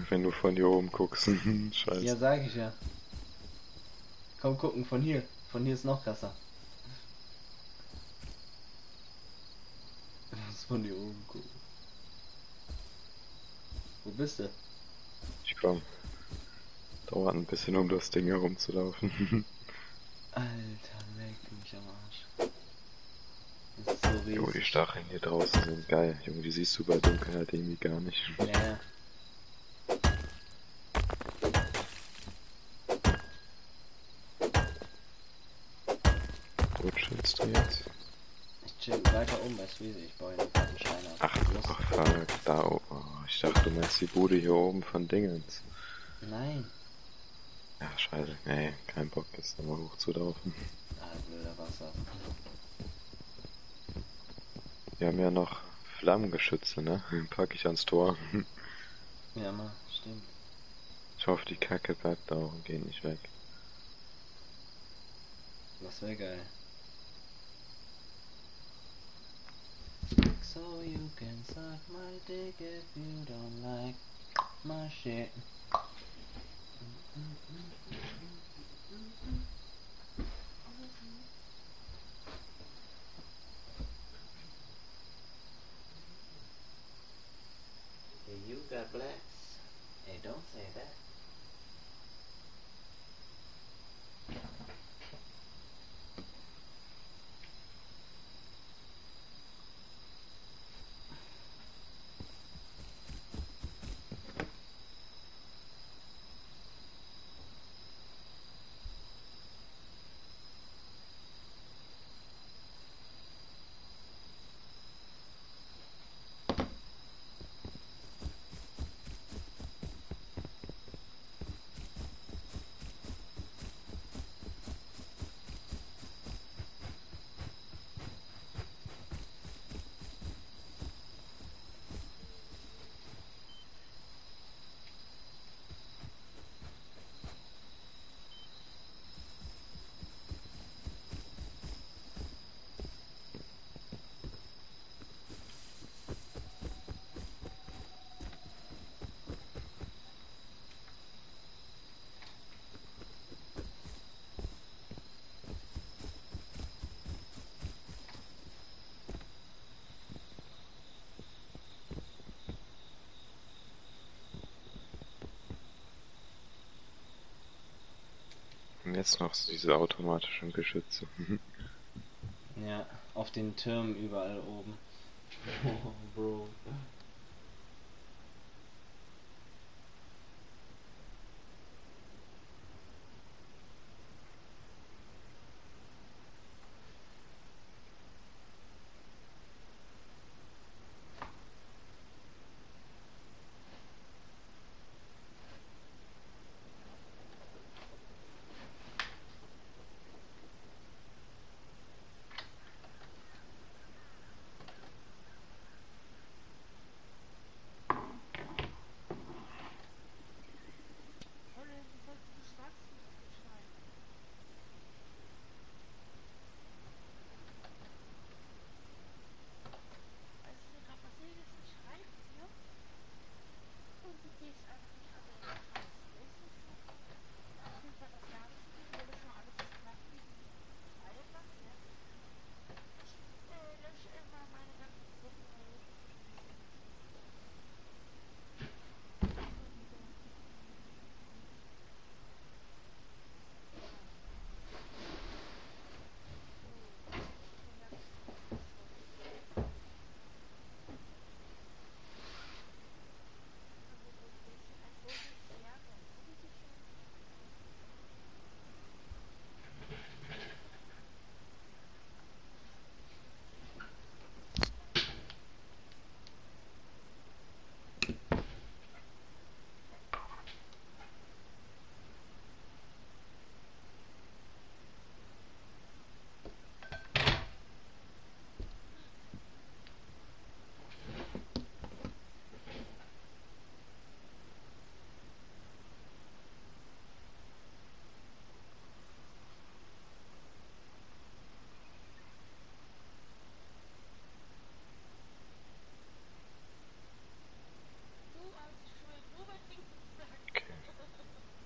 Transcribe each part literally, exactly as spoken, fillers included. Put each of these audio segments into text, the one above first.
wenn du von hier oben guckst. Ja, Scheiße. sag ich ja. Komm gucken, von hier. Von hier ist noch krasser. Du musst von hier oben gucken. Wo bist du? Ich komm. Dauert ein bisschen, um das Ding herumzulaufen. Alter, leck mich am Arsch. Das ist so Jo, die riesig. Stacheln hier draußen sind geil. Junge, die siehst du bei Dunkelheit irgendwie gar nicht. Ja, ja. Wo chillst du jetzt? Ich chill weiter oben bei Sweezy. Ich baue hier einen Stein ab. Ach, Ich muss. ach fuck, da oben. Oh, ich dachte, du meinst die Bude hier oben von Dingens. Nein. Ja, scheiße. Nee, kein Bock jetzt nochmal hochzulaufen. Ah, blöder Wasser. Wir haben ja noch Flammengeschütze, ne? Pack ich ans Tor. Ja, mal, stimmt. Ich hoffe, die Kacke bleibt da und geht nicht weg. Das wäre geil. So you can suck my dick if you don't like my shit. Hey, you got blacks? Hey, don't say that. Und jetzt noch so diese automatischen Geschütze. Ja, auf den Türmen überall oben. Oh, Bro.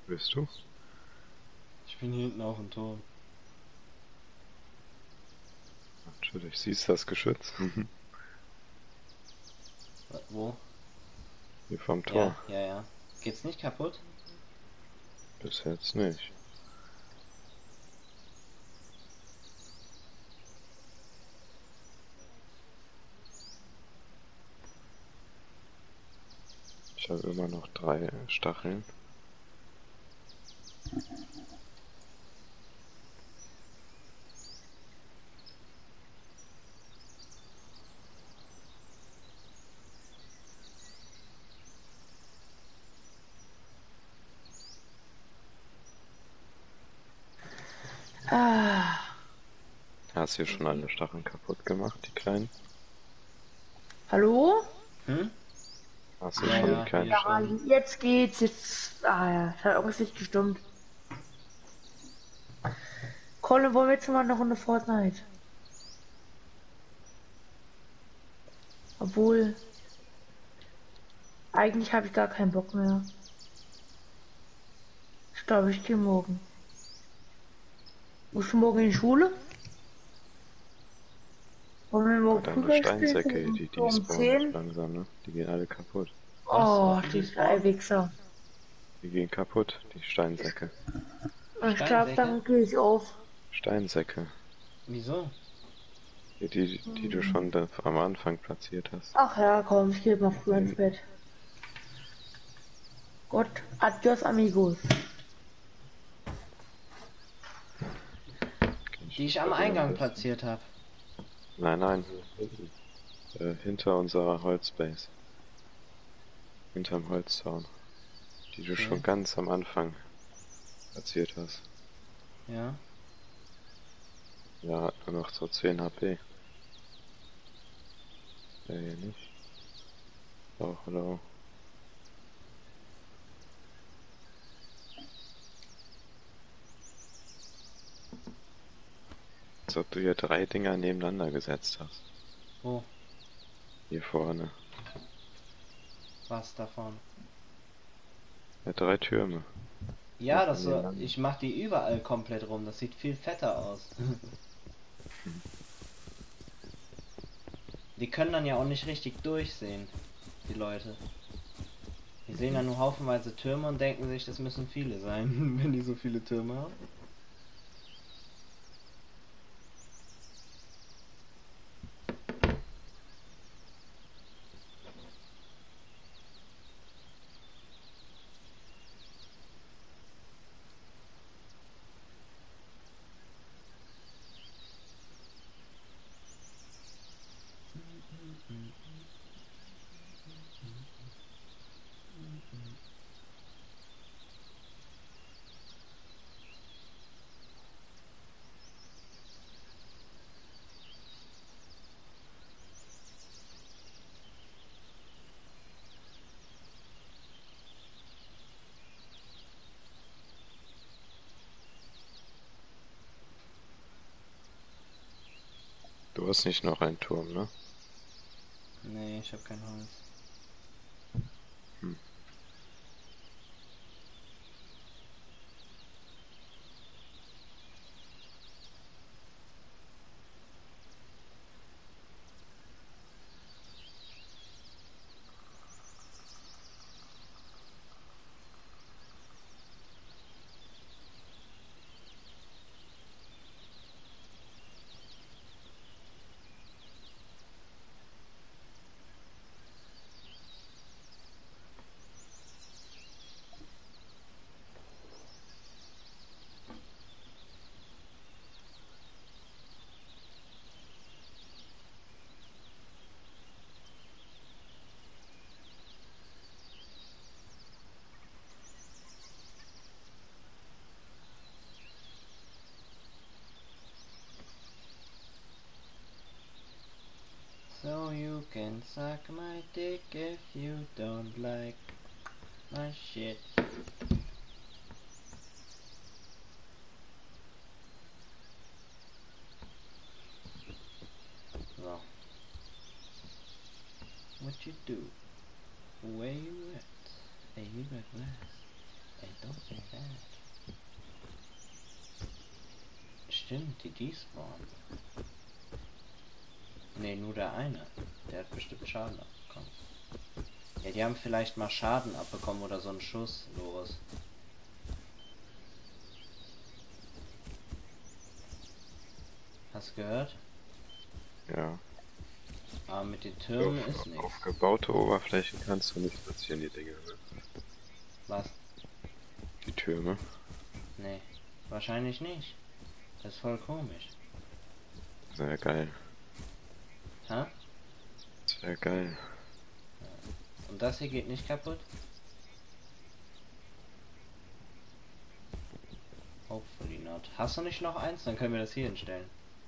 Bist du? Ich bin hier hinten auf dem Turm. Natürlich, siehst du das Geschütz? Wa- Wo? Hier vom Ja, Tor. ja, ja. Geht's nicht kaputt? Bis jetzt nicht. Ich habe immer noch drei Stacheln. Ah, Hast du hier schon alle Stacheln kaputt gemacht, die kleinen? hallo? Hm? Hast du Ja, schon ja, die kleinen hier Ja, schon. jetzt geht's. Jetzt. Ah ja, es hat irgendwas nicht gestimmt. Colin, wollen wir jetzt mal eine Runde Fortnite? Obwohl, eigentlich habe ich gar keinen Bock mehr. Ich glaube, ich gehe morgen. Musst du morgen in die Schule? Wollen wir Aber morgen deine Fußball spielen? So Steinsäcke, um, die, so die um spawnen nicht zehn? langsam, ne? Die gehen alle kaputt. Was? Oh, Wie die die spawnen? Wichser. Die gehen kaputt, die Steinsäcke. Ich glaube, Steinsäcke? dann gehe ich auf. Steinsäcke. Wieso? Die, die, die du schon da am Anfang platziert hast. Ach ja, komm, ich gehe mal früh ins Bett. Gott, adios, amigos. Kenn Die ich mich am bei dir am Eingang besten. platziert habe. Nein, nein. Äh, hinter unserer Holzbase. Hinterm Holzzaun. Die du Okay. schon ganz am Anfang platziert hast. Ja. Ja, hat nur noch so zehn H P. Der hier nicht. Oh, hallo. Als ob du hier drei Dinger nebeneinander gesetzt hast. Wo? Hier vorne. Was davon? Ja, drei Türme. Ja, Noch das so. nebeneinander. Ich mach die überall komplett rum. Das sieht viel fetter aus. Die können dann ja auch nicht richtig durchsehen, die Leute. Die sehen dann nur haufenweise Türme und denken sich, das müssen viele sein, wenn die so viele Türme haben. Du hast nicht noch einen Turm, ne? Nee, ich hab kein Holz. Hm. So you can suck my dick if you don't like my shit. So. What you do? Where you at? Are you at last? Ey, doch, der Welt. Stimmt, die despawnen. Ne, nur der eine. Der hat bestimmt Schaden abbekommen. Ja, die haben vielleicht mal Schaden abbekommen oder so einen Schuss los. Hast du gehört? Ja. Aber mit den Türmen Auf, ist nichts. auf gebaute Oberflächen kannst du nicht platzieren, die Dinge, ne? Was? Die Türme. Nee, wahrscheinlich nicht. Das ist voll komisch. Sehr geil. Hä? Sehr geil. Und das hier geht nicht kaputt? Hopefully not. Hast du nicht noch eins? Dann können wir das hier hinstellen.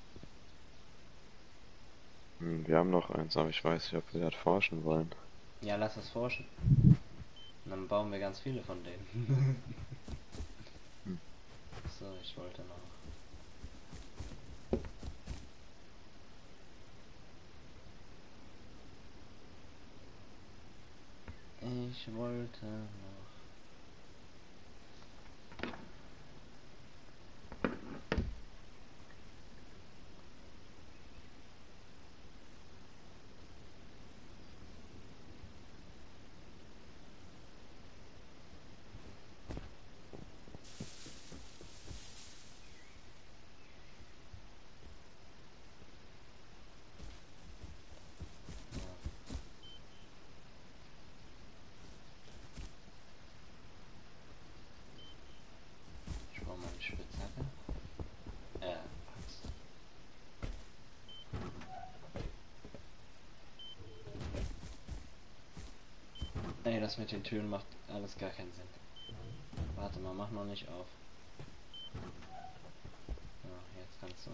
Hm, wir haben noch eins, aber ich weiß nicht, ob wir das forschen wollen. Ja, lass es forschen. Und dann bauen wir ganz viele von denen. Hm. So, ich wollte noch. Ich wollte noch. Ich brauche mal eine Spitzhacke. Äh, Axt. Ey, das mit den Türen macht alles gar keinen Sinn. Warte mal, mach noch nicht auf. Ja, jetzt kannst du.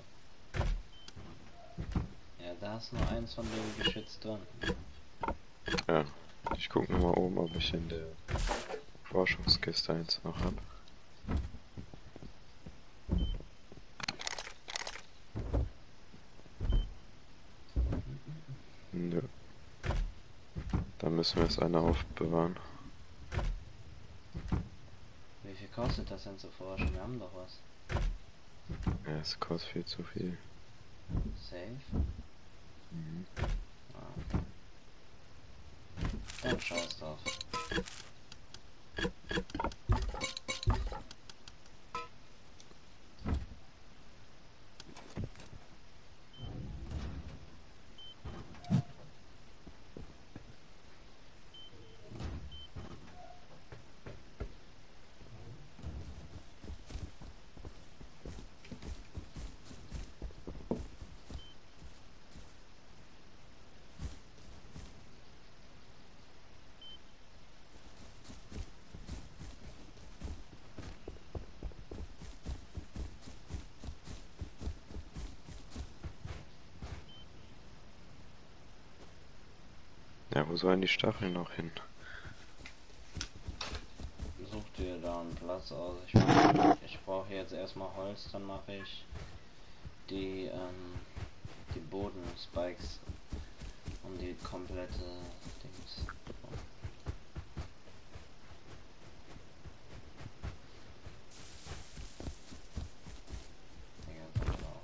Ja, da ist nur eins von dem Geschütz drin. Ja. Ich guck nur mal oben, ob ich in der Forschungskiste eins noch hab. Nö. Dann müssen wir jetzt eine aufbewahren. Wie viel kostet das denn zu forschen? Wir haben doch was. Ja, es kostet viel zu viel. Safe? Mhm. Ah, okay. Dann schaust drauf. Ja, wo sollen die Stacheln noch hin? Such dir da einen Platz aus. Ich, ich brauche jetzt erstmal Holz, dann mache ich die, ähm, die Bodenspikes um die komplette Dings. Digga, pass auf.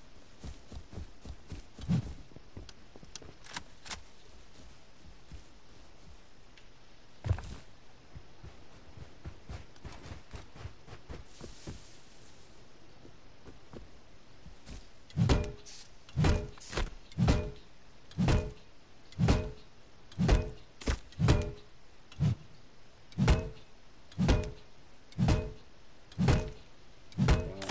Junge.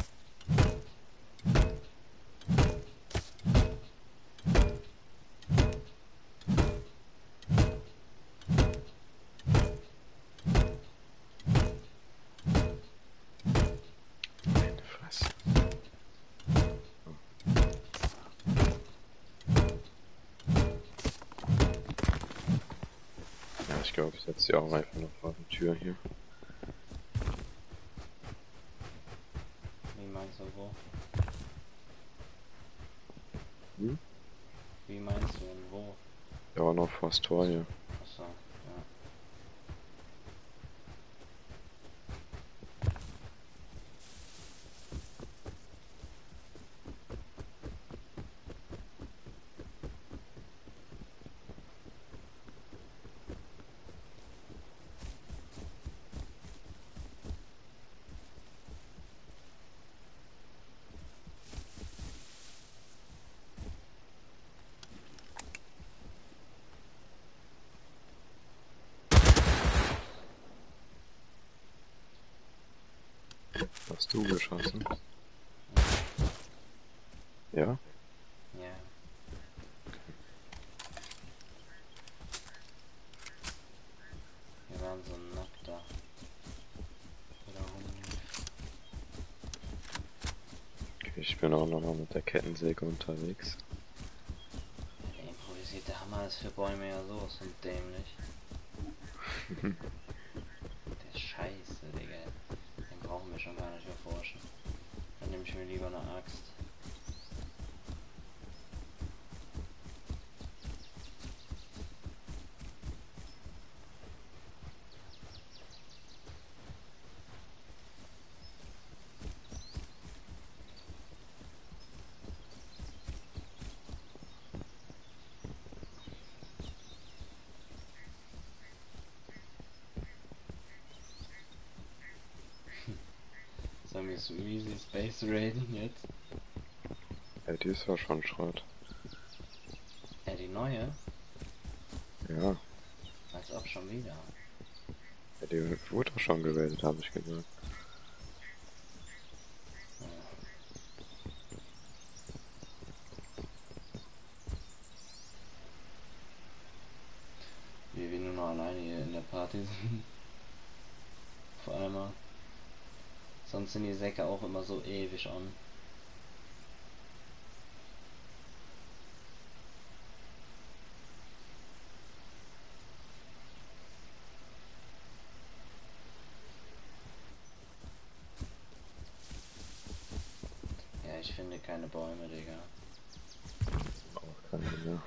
Meine Fresse. Ja, ich glaube, ich setze sie auch einfach noch vor die Tür hier. Wie meinst du wo? Hm? Wie meinst du denn wo? Ja, auch noch vor das Tor hier. Achso, ja. Hast du geschossen? Ja? Ja. Wir waren so nackt da. Oder rumlief. Okay, ich bin auch nochmal mit der Kettensäge unterwegs. Der improvisierte Hammer ist für Bäume ja sowas von dämlich. Der Scheiße, Digga. Den brauchen wir schon gar nicht erforschen. Dann nehme ich mir lieber eine Axt. Sollen wir so easy Space raiden jetzt? Ja, die ist ja schon Schrott. Ja, die neue? Ja, Als ob schon wieder. ja die wurde doch schon gewählt, habe ich gesagt. Ja. Wie wir nur noch alleine hier in der Party sind. Vor allem mal. Sonst sind die Säcke auch immer so ewig an. Ja, ich finde keine Bäume, Digga. Auch keine mehr.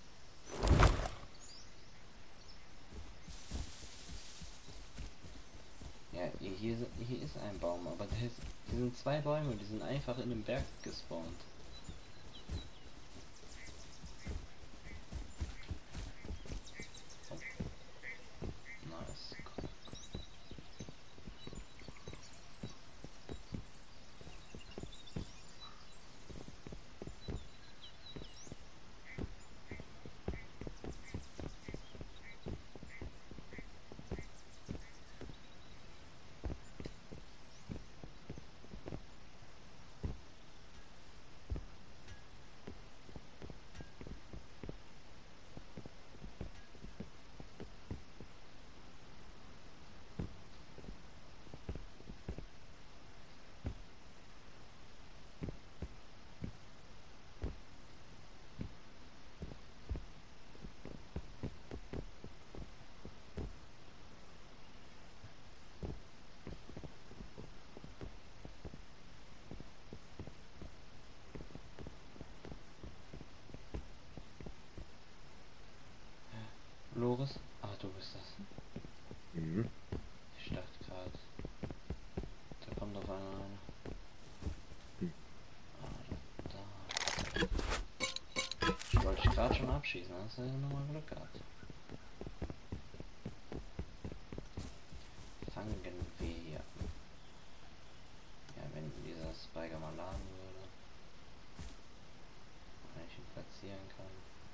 Ja, hier, hier ist ein Baum, aber der ist, hier sind zwei Bäume, die sind einfach in dem Berg gespawnt. Oh, nice. Loris? Ah, du bist das. Mhm. Ich dachte gerade, da kommt auf einmal einer. Hm. Ah, da. Ich wollte dich gerade schon abschießen, hast du ja nochmal Glück gehabt. Fangen wir hier. Ja, wenn dieser Spiker mal laden würde, wenn ich ihn platzieren kann.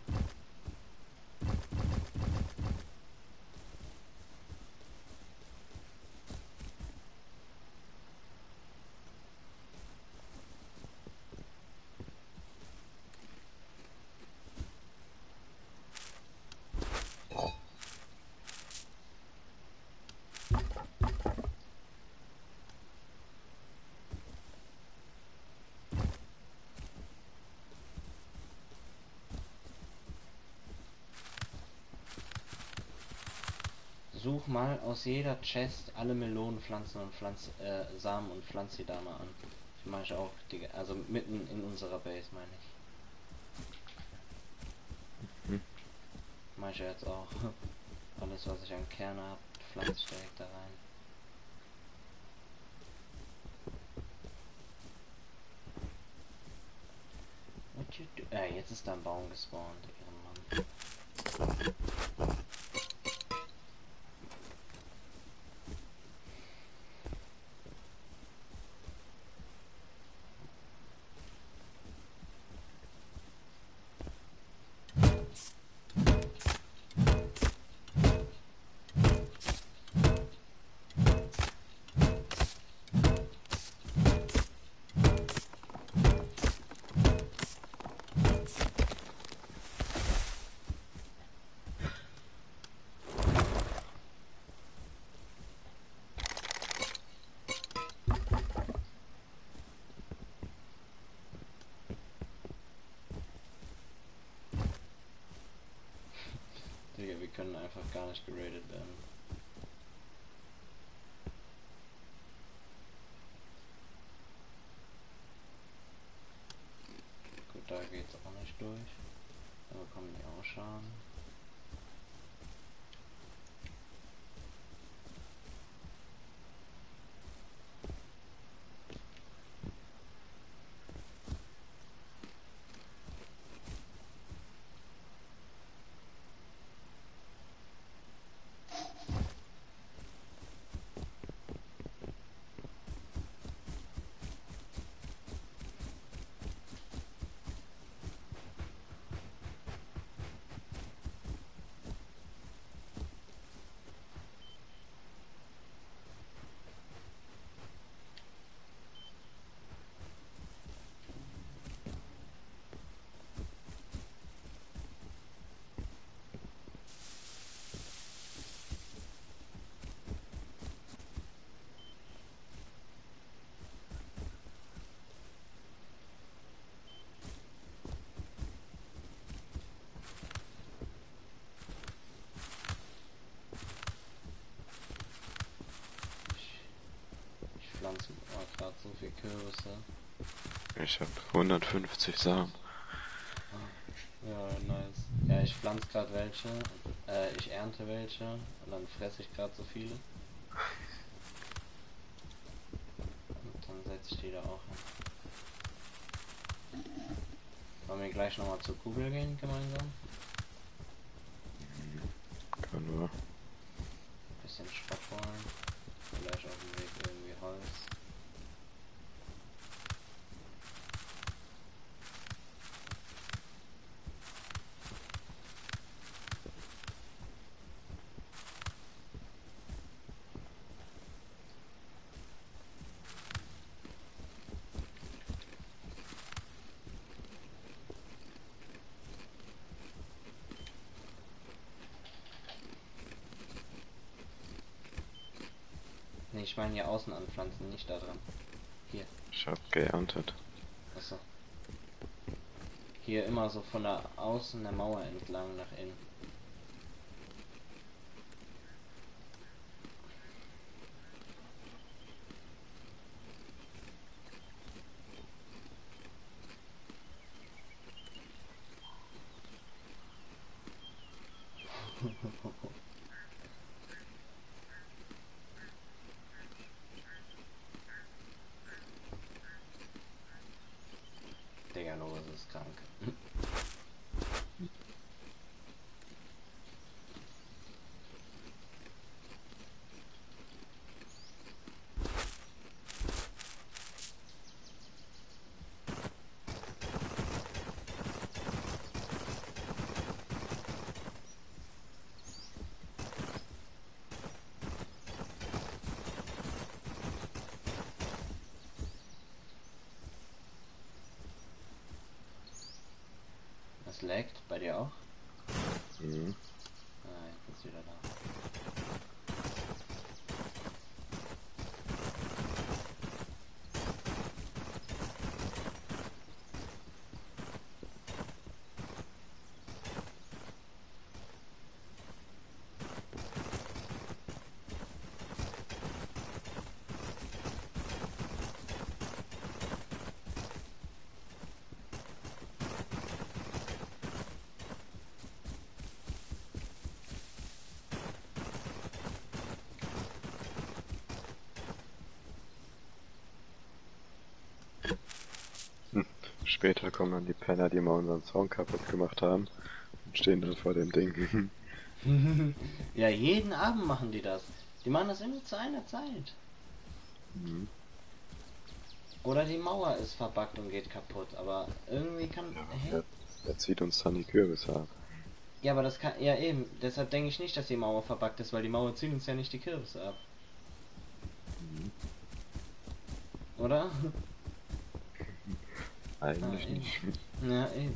Such mal aus jeder Chest alle Melonenpflanzen und Pflanz, äh, Samen und pflanz die da mal an. Das mache ich auch, die, also mitten in unserer Base meine ich. Mhm. Mache ich ja jetzt auch. Alles was ich an Kerne habe, pflanze ich direkt da rein. What you do? Äh, jetzt ist da ein Baum gespawnt, Ehrenmann. gar nicht geradet werden. Gut, da geht's auch nicht durch. Da bekommen die auch Schaden. Ich pflanze gerade so viel Kürbisse. Ich habe hundertfünfzig Samen. Ja, nice. Ja, ich pflanze gerade welche, äh, ich ernte welche und dann fresse ich gerade so viele. Und dann setze ich die da auch hin. Wollen wir gleich nochmal zur Kugel gehen gemeinsam? Können wir. Bisschen Schrott holen. Vielleicht auf dem Weg irgendwie Holz. Ne, ich meine hier außen anpflanzen, nicht da dran. Hier. Ich habe geerntet. Achso. Hier immer so von der Außen der Mauer entlang nach innen. Digga, los, ist krank. Es laggt, bei dir auch? Mhm. Ah, jetzt ist wieder da. Später kommen dann die Penner, die mal unseren Song kaputt gemacht haben und stehen dann vor dem Ding. Ja, jeden Abend machen die das. Die machen das immer zu einer Zeit. Mhm. Oder die Mauer ist verbuggt und geht kaputt, aber irgendwie kann... Hä? Er, er zieht uns dann die Kürbisse ab. Ja, aber das kann... Ja eben, deshalb denke ich nicht, dass die Mauer verbuggt ist, weil die Mauer zieht uns ja nicht die Kürbisse ab. Mhm. Oder? Eigentlich Ah, eben. nicht. Ja, eben.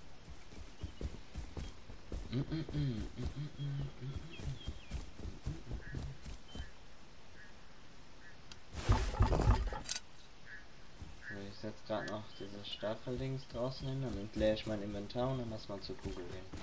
Mm, mm, mm, mm, mm, mm, mm, mm. muss jetzt gerade noch diese Staffeldings draußen hin, dann entleere ich mein Inventar und dann lass mal zur Kugel gehen.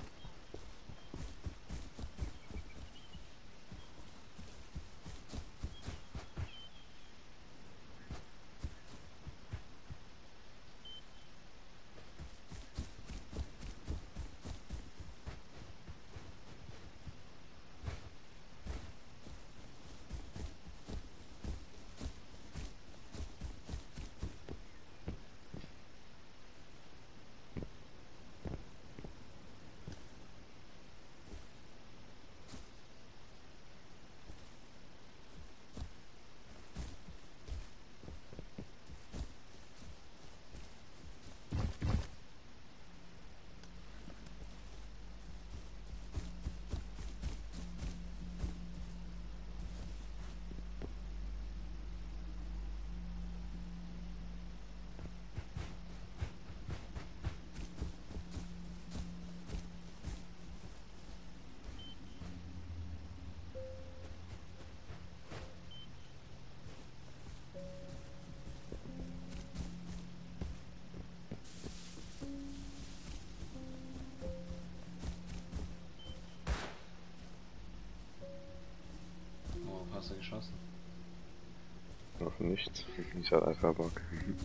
Worauf hast du geschossen? Noch nichts. Ich hatte einfach Bock.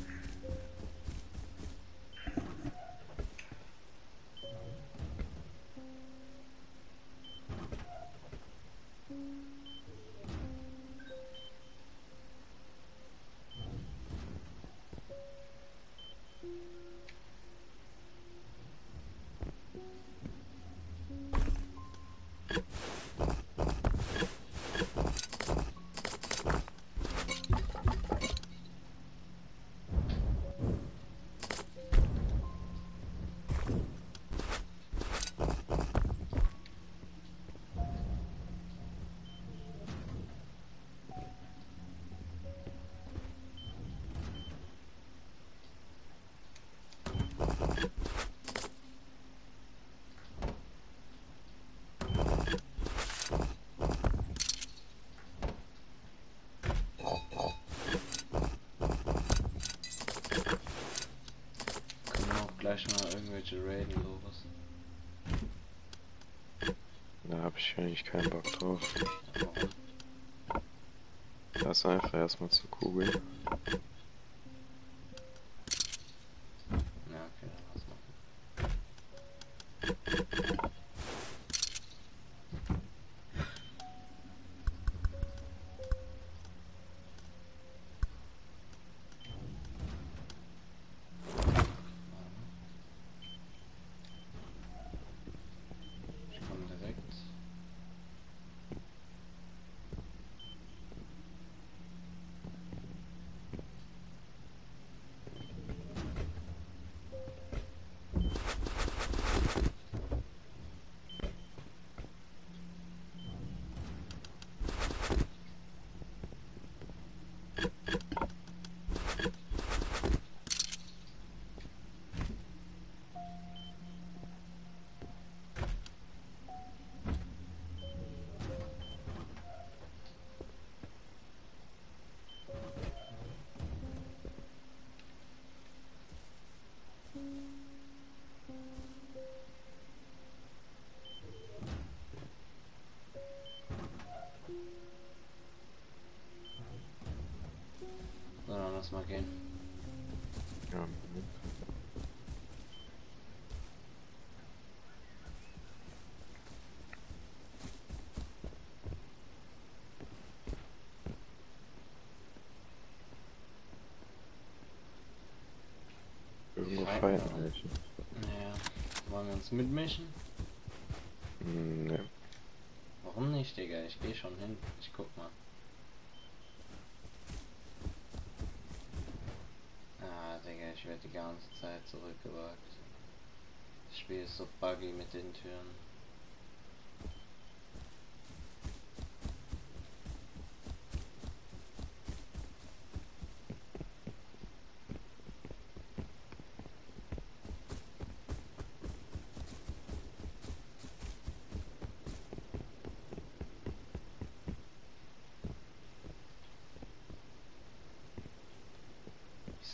Gleich mal irgendwelche Raiden sowas. Da habe ich eigentlich keinen Bock drauf. Ja, warum? Lass einfach erstmal zur Kugel. Ja, okay, dann lass machen. Ich komme direkt. So, dann lass mal gehen. Ja, Moment. Irgendwo Fighten fighten alle. welche. Naja, wollen wir uns mitmischen? Hm, ne. Warum nicht, Digga? Ich geh schon hin. Ich guck mal. Ah, Digga, ich werde die ganze Zeit zurückgewagt. Das Spiel ist so buggy mit den Türen.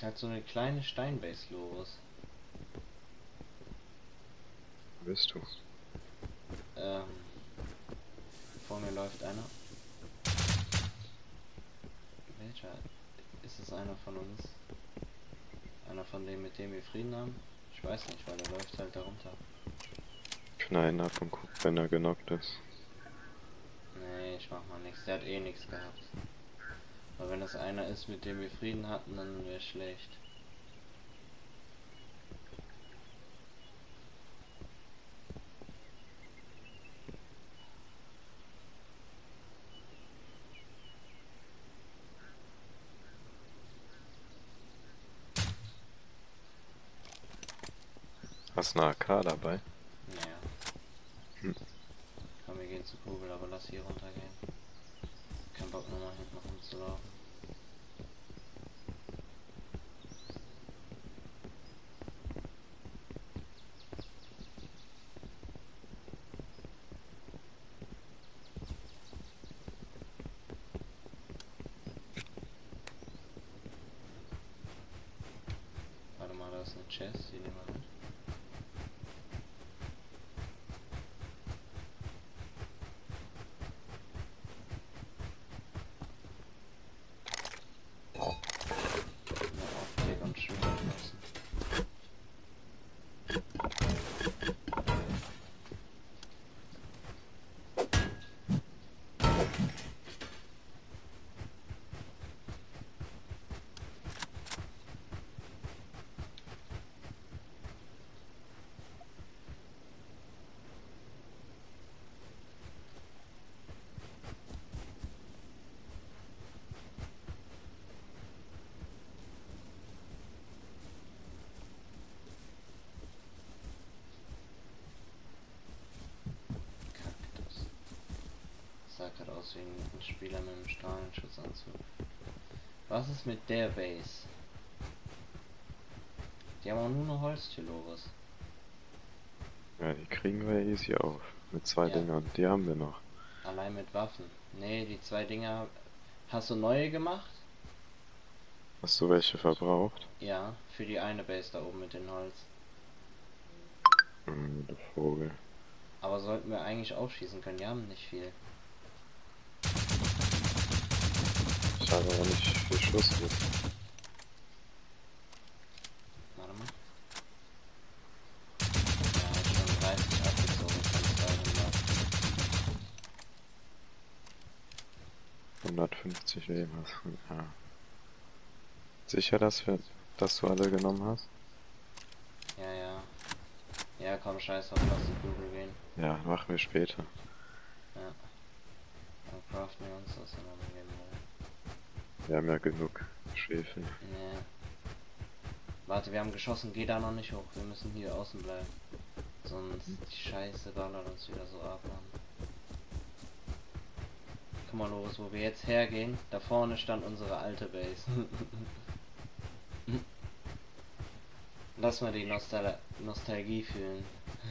Halt so eine kleine Steinbase los. Wo bist du? Ähm, vor mir läuft einer. Welcher? Ist es einer von uns? Einer von denen, mit dem wir Frieden haben? Ich weiß nicht, weil der läuft halt darunter. Knallen ab und guck, wenn er genockt ist. Nee, ich mach mal nichts. Der hat eh nichts gehabt. Aber wenn das einer ist, mit dem wir Frieden hatten, dann wäre schlecht. Hast du eine A K dabei? Naja. Hm. Komm, wir gehen zu Kugel, aber lass hier runtergehen. Kein Bock nochmal hinten rumzulaufen. Warte mal, da ist eine Chest, die nehmen wir mit. Eine Optik und Schuhe lassen. Kaktus. Sah gerade aus wie ein Spieler mit einem Strahlenschutzanzug. Was ist mit der Base? Die haben auch nur eine Holztür, Loris. Ja, die kriegen wir easy auf. Mit zwei Ja. Dingern. Die haben wir noch. Allein mit Waffen. Nee, die zwei Dinger. Hast du neue gemacht? Hast du welche verbraucht? Ja, für die eine Base da oben mit dem Holz. Hm, du Vogel. Aber sollten wir eigentlich auch schießen können. Die haben nicht viel. Ich habe aber nicht viel Schuss mit. Warte mal. Ja, ich schon dreißig abgezogen von zweihundert. hundertfünfzig Leben hast du. Ja. Sicher, dass, wir, dass du alle genommen hast? Ja, ja. Ja, komm, scheiß auf, lass die Kugel gehen. Ja, machen wir später. Ja. Dann craften wir uns das und dann gehen wir. Wir haben ja genug Schwefel. Nee. Warte, wir haben geschossen, geh da noch nicht hoch. Wir müssen hier außen bleiben. Sonst die Scheiße ballert uns wieder so ab, Mann. Guck mal, Loris, wo wir jetzt hergehen, da vorne stand unsere alte Base. Lass mal die Nostal Nostalgie fühlen.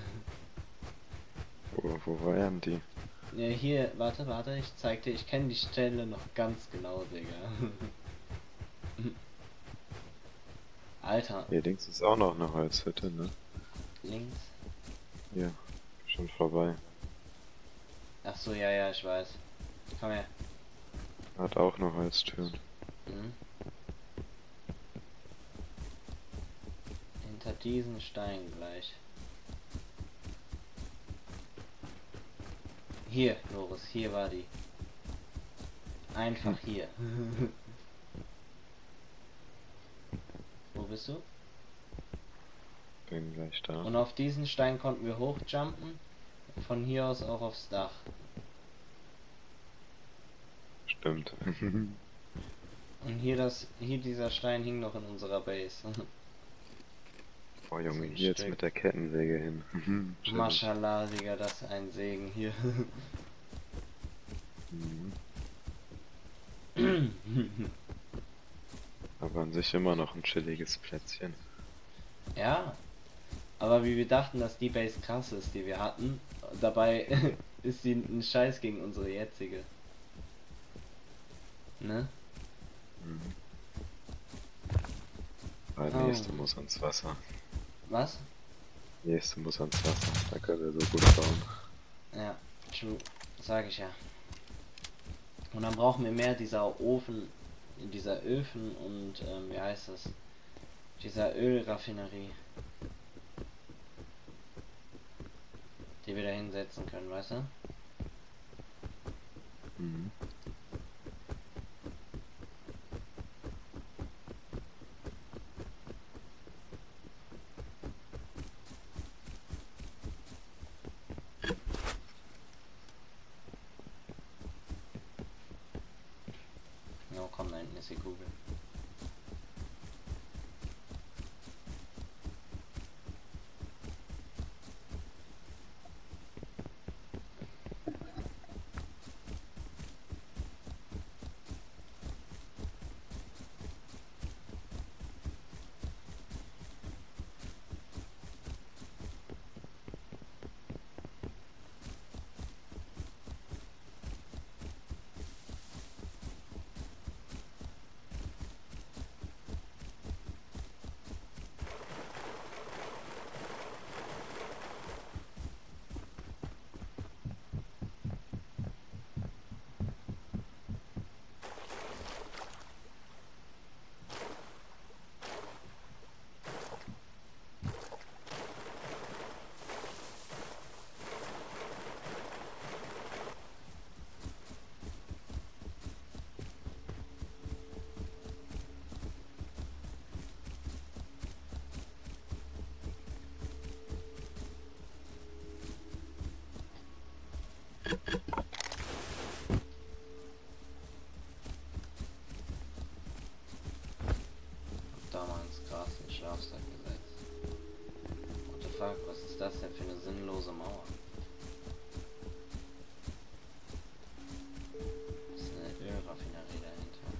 Wo, wo waren die? Ja, hier, warte, warte, ich zeig dir, ich kenne die Stelle noch ganz genau, Digga. Alter, Hier links ist auch noch eine Holzhütte, ne? links. Hier, schon vorbei. Ach so, ja, ja, ich weiß. Komm her. Hat auch noch Holztüren. Mhm. Hinter diesen Stein gleich. Hier, Loris, hier war die. Einfach hier. Wo bist du? Bin gleich da. Und auf diesen Stein konnten wir hochjumpen. Von hier aus auch aufs Dach. Stimmt. Und hier das, hier dieser Stein hing noch in unserer Base. Oh Junge, So ein hier jetzt Stück. mit der Kettensäge hin. Chillig. Mashallah, Digga, das ist ein Segen hier. Mhm. Aber an sich immer noch ein chilliges Plätzchen. Ja, aber wie wir dachten, dass die Base krass ist, die wir hatten, dabei ist sie ein Scheiß gegen unsere jetzige. Ne? Mhm. Ah, Oh. nächste muss ans Wasser. Was? Nächste muss ans Wasser. Da kann er so gut bauen. Ja, true. Sag ich ja. Und dann brauchen wir mehr dieser Ofen, dieser Öfen und, ähm, wie heißt das? Dieser Ölraffinerie. Die wir da hinsetzen können, weißt du? Mhm. Ja, komm, da hinten ist die Kugel. Da mal ins Gras den Schlafsack gesetzt. What the fuck, was ist das denn für eine sinnlose Mauer? Das ist eine Ölraffinerie dahinter.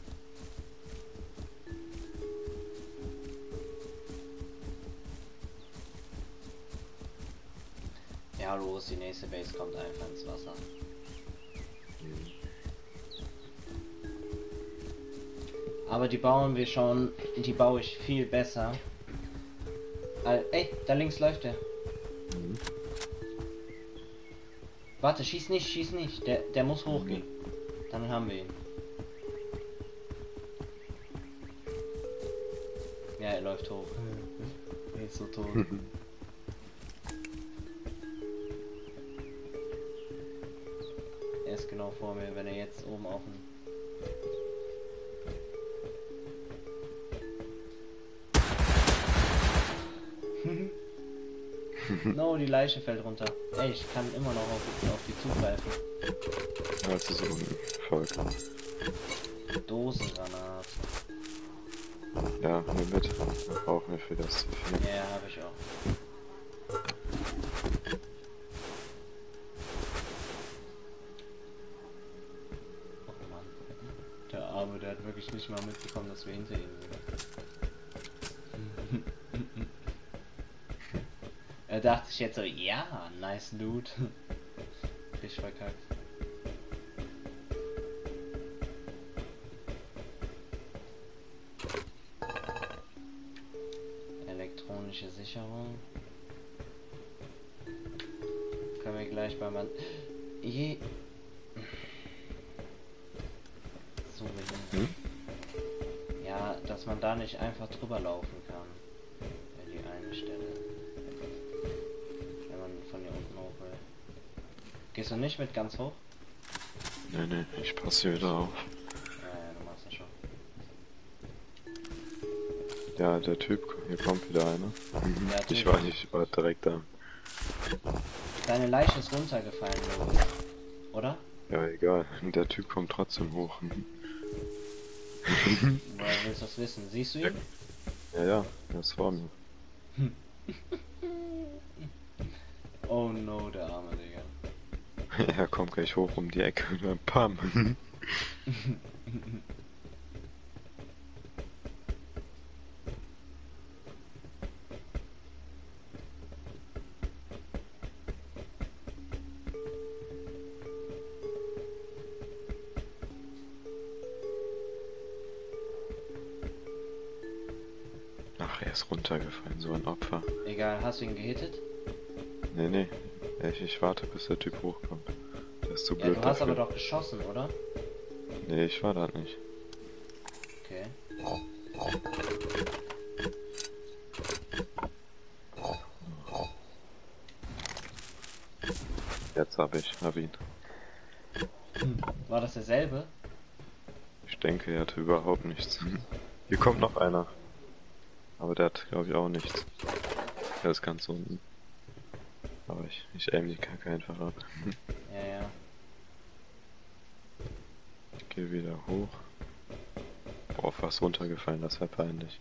Ja, los, die nächste Base kommt einfach ins Wasser. Aber die bauen wir schon, die baue ich viel besser. Al Ey, da links läuft der. Mhm. Warte, schieß nicht, schieß nicht. Der, der muss hochgehen. Dann haben wir ihn. Ja, er läuft hoch. Er ist so tot. Er ist genau vor mir, wenn er jetzt oben auf dem... No, die Leiche fällt runter. Ey, ich kann immer noch auf die, auf die zugreifen. Das ist unvollkommen. Dosengranate. Ja, nimm mit. Wir brauchen wir für das zu viel. Ja, habe ich auch. Oh Mann. Der Arme, der hat wirklich nicht mal mitbekommen, dass wir hinter ihm sind. Er dachte sich jetzt so, ja, nice Loot. Fisch verkackt. Elektronische Sicherung. Können wir gleich beim Mann. Je. So behindert. Hm? Ja, dass man da nicht einfach drüber laufen kann. Ja, die eine Stelle. Wenn man von hier unten hoch will. Gehst du nicht mit ganz hoch? Nee, nee, ich passe hier wieder auf. Ja, ja, du machst das schon. Ja, der Typ, hier kommt wieder einer. Mhm. Ja, Ich Typ. war nicht, war direkt da. Deine Leiche ist runtergefallen, Loris. Oder? Ja, egal. Der Typ kommt trotzdem hoch. Woher willst du das wissen? Siehst du ihn? Ja, ja, das war mir. Oh no, der arme Digga. Er kommt gleich hoch um die Ecke und dann pam. Ach Ach, er ist runtergefallen, so ein Opfer. Egal, hast du ihn gehittet? Nee, nee. Ich, ich warte, bis der Typ hochkommt. Der ist zu Ja, blöd du hast dafür. aber doch geschossen, oder? Nee, ich war da nicht. Okay. Jetzt hab ich, hab ihn. War das derselbe? Ich denke, er hatte überhaupt nichts. Hier kommt noch einer. Aber der hat, glaube ich, auch nichts. Der ist ganz unten. Aber ich, ich aim die Kacke einfach ab. Ja, ja. Ich gehe wieder hoch. Boah, fast runtergefallen, das wäre peinlich.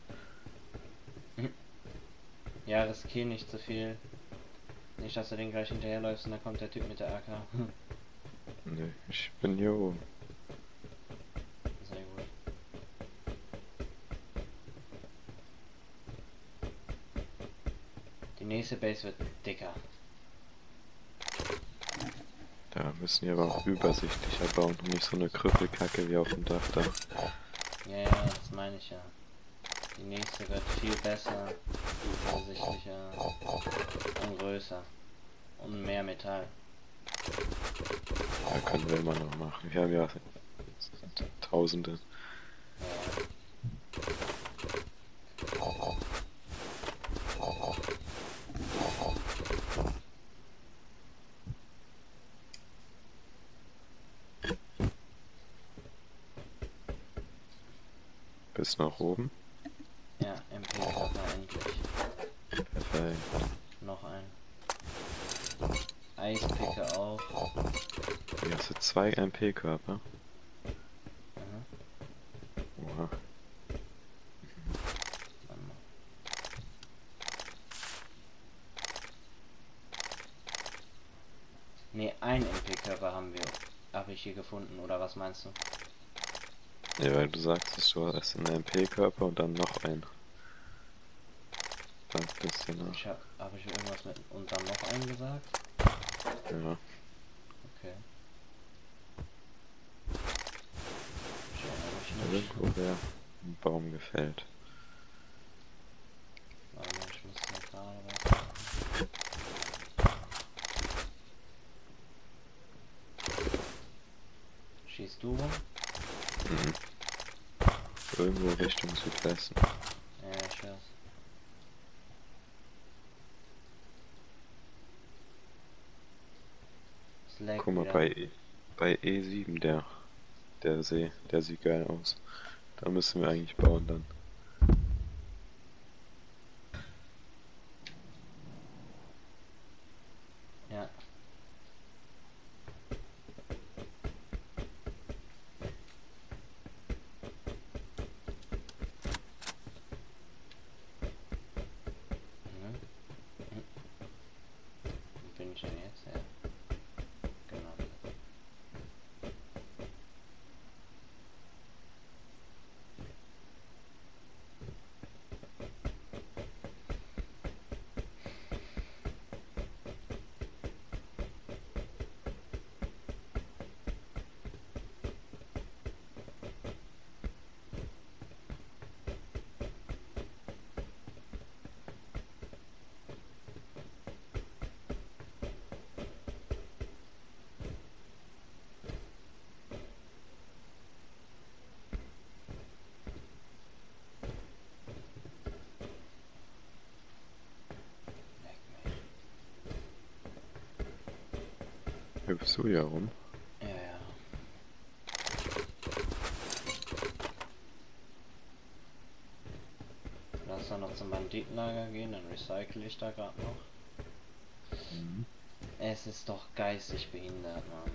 Ja, riskier nicht zu viel. Nicht, dass du den gleich hinterherläufst und dann kommt der Typ mit der A K. Nee, ich bin hier oben. Sehr gut. Die nächste Base wird dicker. Da müssen wir aber auch übersichtlicher bauen und nicht so eine Krüppelkacke wie auf dem Dach da. Ja, ja, das meine ich ja. Die nächste wird viel besser, übersichtlicher und größer. Und mehr Metall. Da können wir immer noch machen. Wir haben ja Tausende. Ja. Bis nach oben. Ja, M P-Körper endlich. Perfekt. Noch ein. Eispicke auch. Hier hast du zwei M P-Körper. Mhm. Oha. Warte mal. Ne, ein M P-Körper haben wir. Habe ich hier gefunden, oder was meinst du? Ja, weil du sagst, du hast einen M P-Körper und dann noch einen. Sagtest du nach. Ich hab, habe ich irgendwas mit und dann noch einen gesagt? Ja. Okay. Ich erinnere mich nicht. Irgendwo wäre ein Baum gefällt. Warte mal, ich muss mir gerade was machen. Schießt du rum? Mhm. Irgendwo Richtung Südwesten. Ja, ich hör's. Es lag Guck mal, wieder. bei, E- bei E sieben, der, der See, der sieht geil aus. Da müssen wir eigentlich bauen dann. Ja. Mhm. Mhm. Wo bin ich denn jetzt? Ja. Genau. Leck mich. Hüpfst du hier rum? Ja, ja. Lass doch noch zum Banditenlager gehen, dann recycle ich da gerade noch. Mhm. Es ist doch geistig behindert, Mann.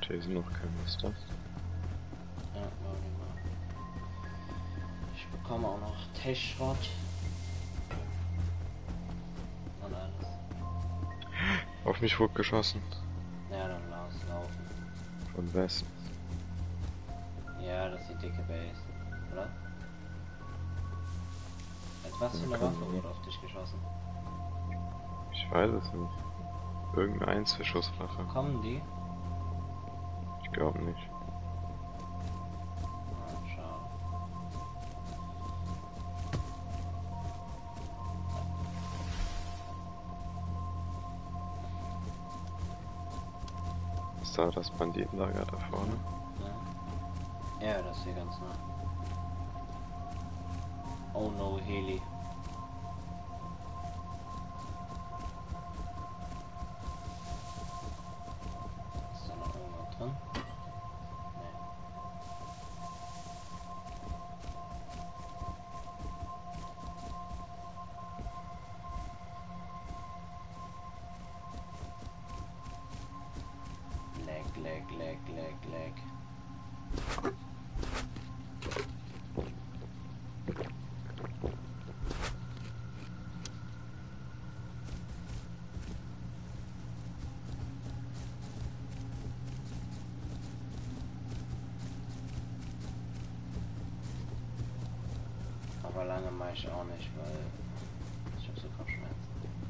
Jason noch kein Muster. Ja, warte mal. Ich bekomme auch noch Tech-Schrott. Und alles. Auf mich wurde geschossen. Ja, dann lass laufen. Von Westen. Ja, das ist die dicke Base. Oder? Mit was für Ja, eine kann Waffe sein. wurde auf dich geschossen? Ich weiß es nicht. Irgendeine Einzelschusswaffe. Kommen die? Ich glaube nicht. Ah, schade. Ist da das Banditenlager da vorne? Ja, ja, das ist hier ganz nah. Oh no, Heli. Ist da noch irgendwas drin? Nee. Leg, leg, leg, leg, leg. Aber lange mache ich auch nicht, weil ich habe so Kopfschmerzen.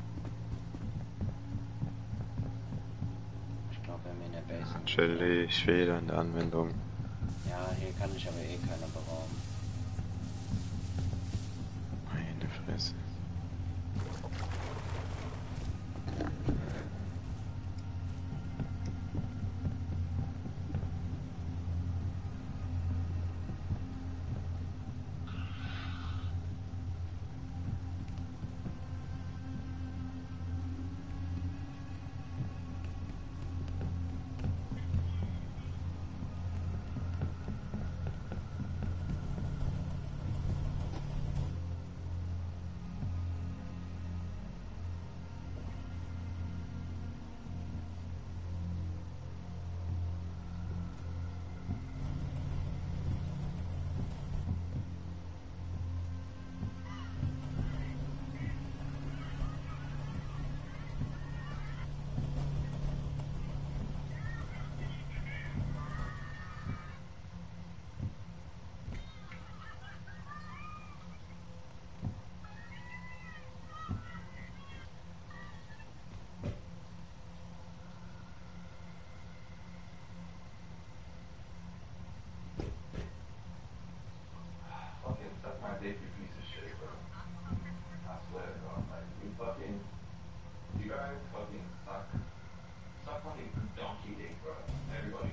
Ich glaube, wenn wir in der Base sind. Chillig, Fehler in der Anwendung. Ja, hier kann ich aber eh keine berauben. Meine Fresse. dick, you piece of shit, bro. I swear to God, like, you fucking, you guys fucking suck. Suck fucking donkey dick, bro. Everybody.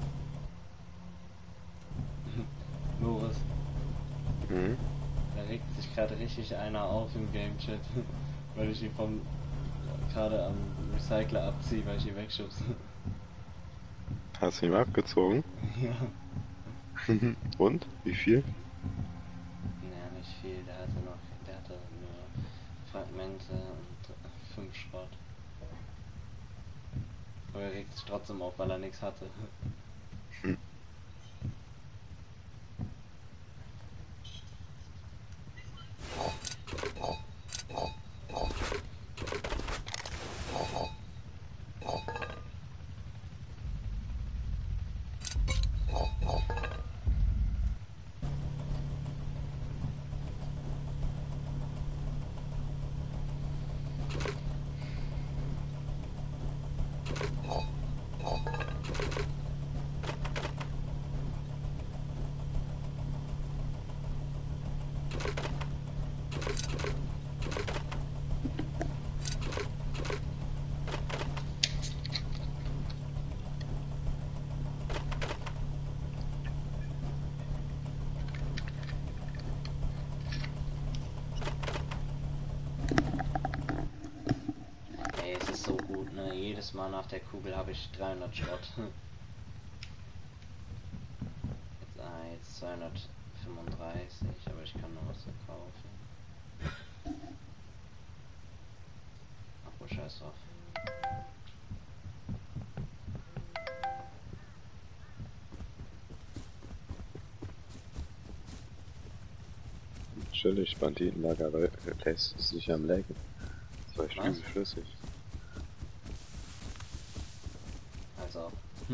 Loris, Mhm. da regt sich gerade richtig einer auf im Game Chat, weil ich ihn vom gerade am Recycler abziehe, weil ich ihn wegschubse. Hast du ihn abgezogen? Ja. Und? Wie viel? Naja, nicht viel, der hatte noch, der hatte nur Fragmente und fünf Schrott. Aber er regt sich trotzdem auf, weil er nichts hatte. Hm. Ey, es ist so gut, ne? Jedes Mal nach der Kugel habe ich dreihundert Schrott. Jetzt, ah, jetzt zweihundertfünfunddreißig, aber ich kann noch was verkaufen. Ach, wo scheiß drauf. Chillig, Banditenlager lä- lässt sich am Laggen. Das war echt Was? übel flüssig. Also.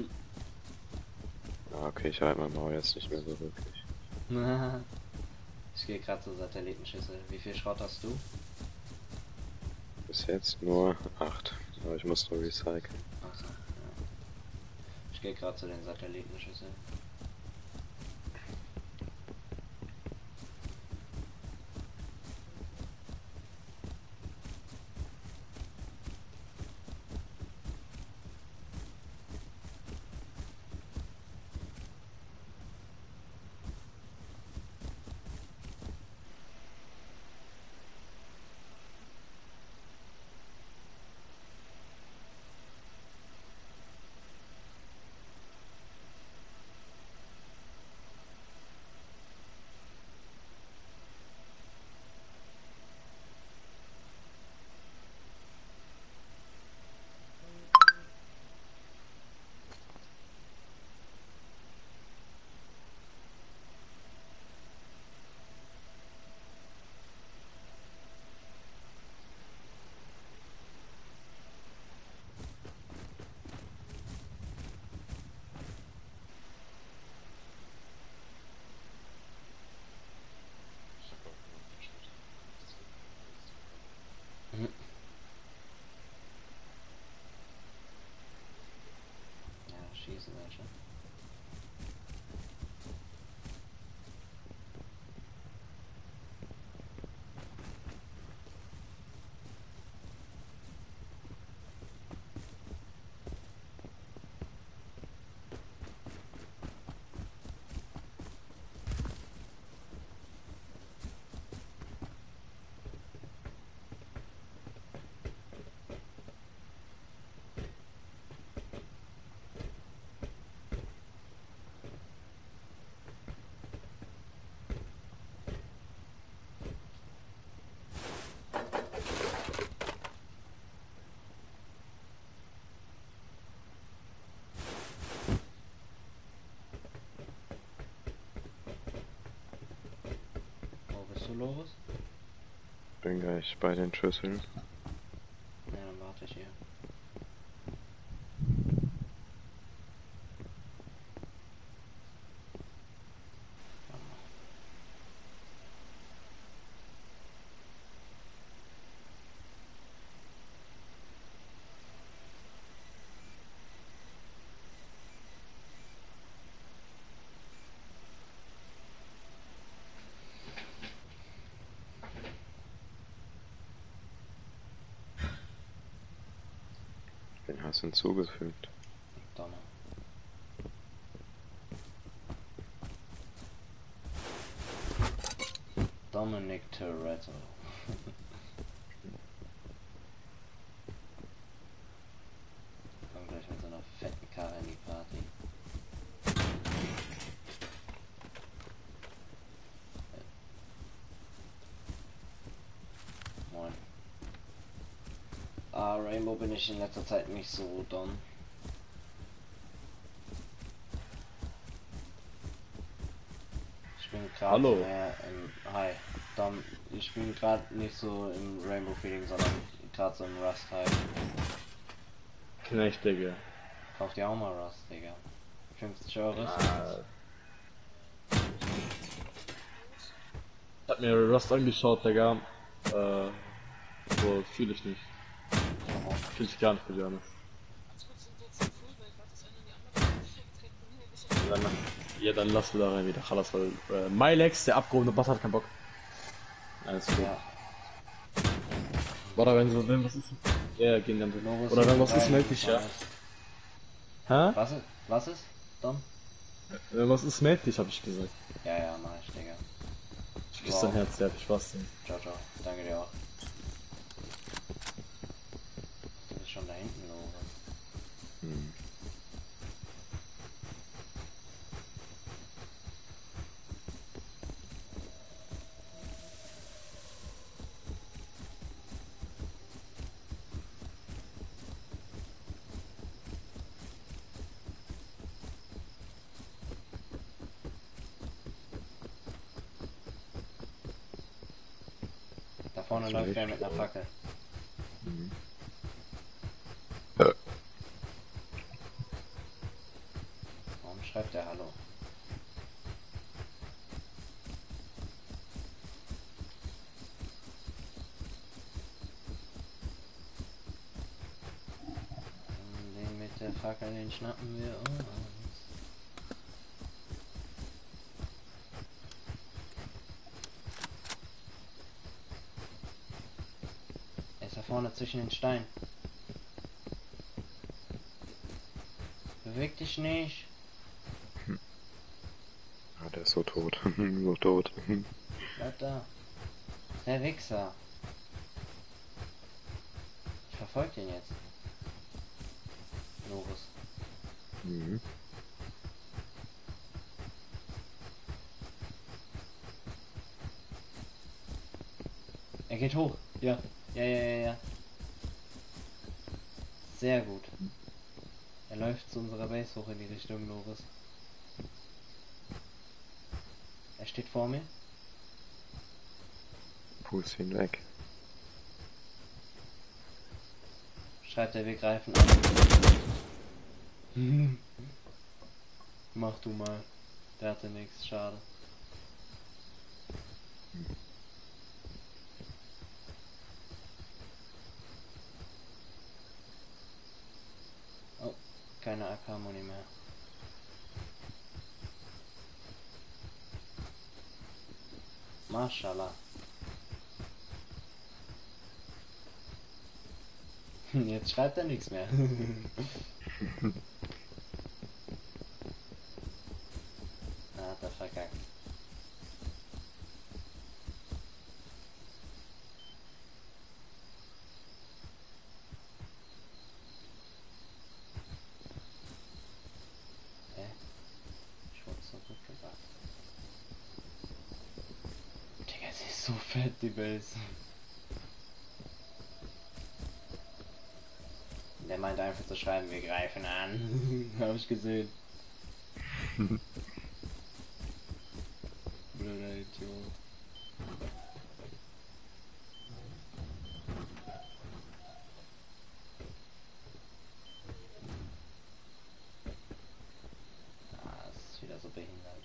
Ah, okay, ich halte mein Maul jetzt nicht mehr so wirklich. Ich gehe gerade zur Satellitenschüssel. Wie viel Schrott hast du? Bis jetzt nur acht. Aber ich muss nur recyceln. Achso, ja. Ich gehe gerade zu den Satellitenschüsseln. Mhm. Ja, schießen welche. Wo bist du los? Bin gleich bei den Schüsseln. Ja, dann warte ich hier. Den hast du hinzugefügt. Donner. Dominic Toretto. Komm gleich mit so einer fetten Karre in die Party. Moin. Ah, Rainbow bin ich in letzter Zeit nicht so dumm. Ich bin gerade Hallo. mehr im... Hi. Dom, ich bin gerade nicht so im Rainbow Feeling, sondern gerade so im Rust halt. Knecht, Digga. Kauf dir auch mal Rust, Digga. fünfzig Euro ist Ah. Ich hab mir Rust angeschaut, Digga. Äh, so fühle ich nicht. Fühle ich gar nicht, to be honest. Ja, dann, ja, dann lass wir da rein wieder. Chalas, weil äh, Mylex, der abgehobene Bass, hat keinen Bock. Alles gut. Ja. Oder wenn so, wenn was ist. Ja, gehen dann Novus Oder wenn was ist, rein, meld dich, ja. weiß. Hä? Was ist? Was ist? Dom? Wenn was ist, meld dich, hab ich gesagt. Ja, ja, mach ich, Digga. Ich küsse dein Herz, ja, ich was denn. Ciao, ciao. Danke dir auch. Du bist schon da hinten, Novus. Hm. vorne läuft Vielleicht. wer mit einer Fackel. Mhm. Warum schreibt der Hallo? Den mit der Fackel, den schnappen wir uns. Er ist da vorne zwischen den Steinen. Beweg dich nicht. Ah, der ist so tot. So tot. Bleib da. Der Wichser. Ich verfolge den jetzt. Loris. Mhm. Er geht hoch. Ja. Ja, ja, ja, ja. Sehr gut. Er läuft zu unserer Base hoch in die Richtung, Loris. Er steht vor mir. Puls ihn weg. Schreibt er, wir greifen an. Mach du mal. Der hatte nichts, schade. Oh, keine A K-Muni mehr. Mashallah. Jetzt schreibt er nichts mehr. Na, hat er verkackt. Hä? Ich wurde zurückgebracht. Digga, sie ist so fett, die Base. Der meint einfach zu schreiben, wir greifen an. Hab ich gesehen. Blöder Idiot. Ah, das ist wieder so behindert.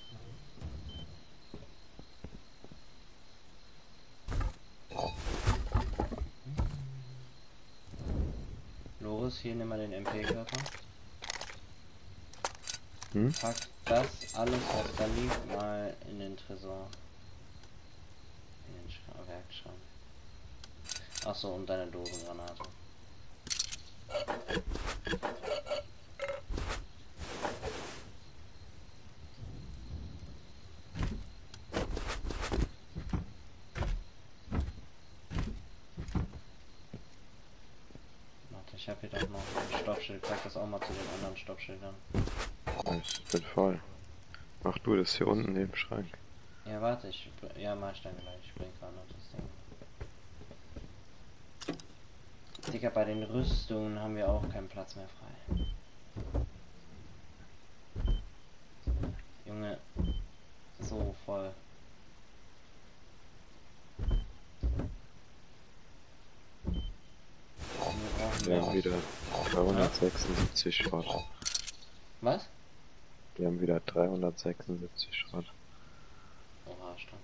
Loris, hier nimm mal den M P-Körper. Hm? Pack das, alles was da liegt, mal in den Tresor. In den Schra Werkschrank. Achso, und deine Dosengranate. Warte, ich habe hier doch noch ein Stoppschild. Pack das auch mal zu den anderen Stoppschildern. Ich bin voll. Mach du das hier unten neben dem Schrank. Ja, warte, ich. Ja, mach ich dann gleich. Ich bring gerade noch das Ding. Digga, bei den Rüstungen haben wir auch keinen Platz mehr frei. Junge, so voll. Wir brauchen Wir mehr. haben wieder dreihundertsechsundsiebzig Schrott. Was? Wir haben wieder dreihundertsechsundsiebzig Schrott. Oha, stark.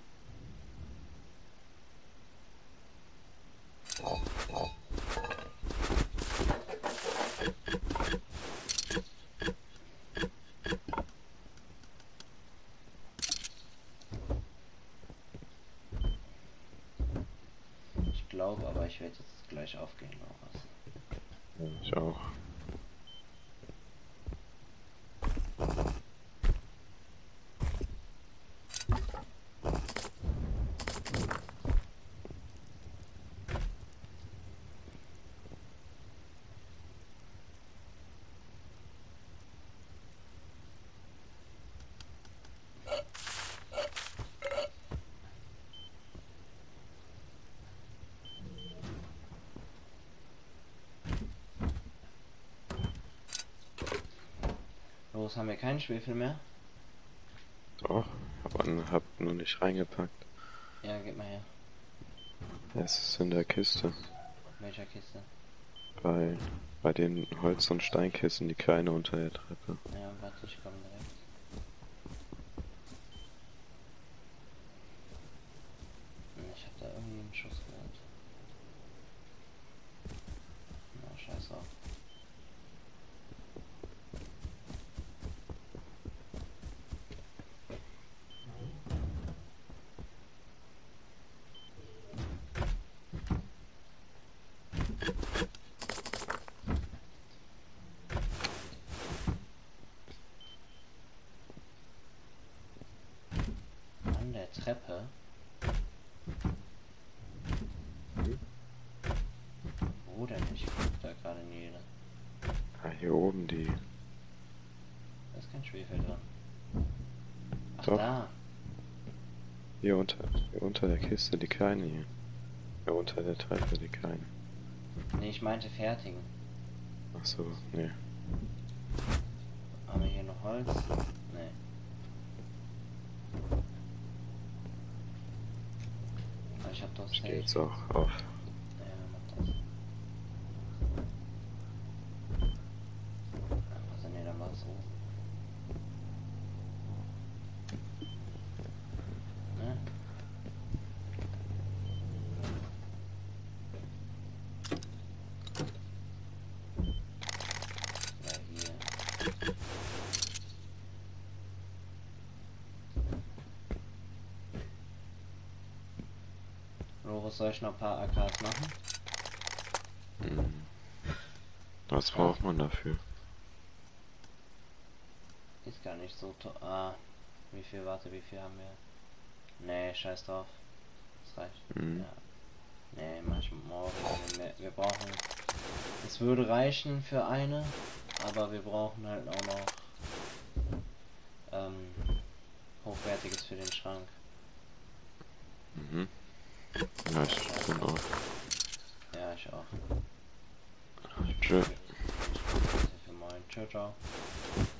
Ich glaube aber, ich werde jetzt gleich aufgehen, Loris. Ja, ich auch. Los, haben wir keinen Schwefel mehr? Doch, aber hab nur nicht reingepackt. Ja, gib mal her. Es ist in der Kiste. Welcher Kiste? Bei, bei den Holz- und Steinkisten, die kleine unter der Treppe. Ja, warte, ich komme direkt. Hm, Ich hab da irgendwie einen Schuss gehört. Na, scheiß drauf. An der Treppe? Wo denn? Ich guck da gerade in jede. Ah, hier oben die. Da ist kein Schwefel dran. Ach, Doch. da. Hier unter, hier unter der Kiste, die kleine hier. Hier unter der Treppe, die kleine. Nee, ich meinte fertigen. Ach so, nee. Haben wir hier noch Holz? Nee. Aber ich hab doch Ich safe. geh jetzt auch auf. Ja, mach das. Also nee, dann war es so. Ne? Ja, hier. Loris, soll ich noch ein paar A Ks machen? Hm. Was braucht man dafür? Ist gar nicht so to Ah, wie viel, warte, wie viel haben wir? Nee, scheiß drauf. Das reicht. Hm. Ja. Nee, manchmal morgen. Wir, wir brauchen. Es würde reichen für eine, aber wir brauchen halt auch noch ähm, hochwertiges für den Schrank. Mhm. Ja, ich bin auch. Ja, ich auch. Tschö. Für moin. Ciao, ciao.